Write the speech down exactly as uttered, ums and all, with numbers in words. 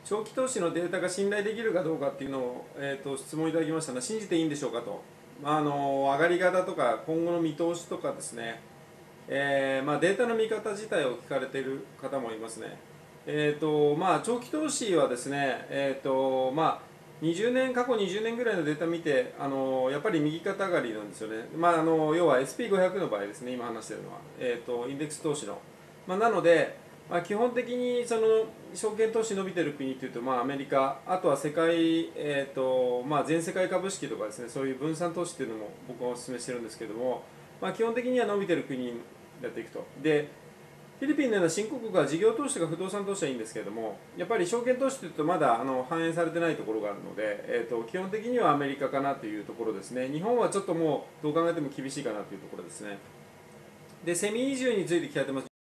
長期投資のデータが信頼できるかどうかっていうのを、えー、と質問いただきましたので、信じていいんでしょうかと、まあ、あの上がり方とか今後の見通しとかですね、えーまあ、データの見方自体を聞かれている方もいますね。えーとまあ、長期投資はですね、えーとまあ、にじゅうねん過去にじゅうねんぐらいのデータ見て、あのやっぱり右肩上がりなんですよね。まあ、あの要は エスピーごひゃく の場合ですね、今話しているのは、えーとインデックス投資の、まあ、なので、まあ、基本的にその証券投資伸びてる国というと、まあ、アメリカ、あとは世界、えーとまあ、全世界株式とかですね、そういう分散投資っていうのも僕はお勧めしてるんですけども、まあ、基本的には伸びてる国になっていくと。でフィリピンのような新興国は事業投資とか不動産投資はいいんですけれども、やっぱり証券投資というとまだあの反映されてないところがあるので、えー、と基本的にはアメリカかなというところですね。日本はちょっともうどう考えても厳しいかなというところですね。でセミ移住について聞かれてます。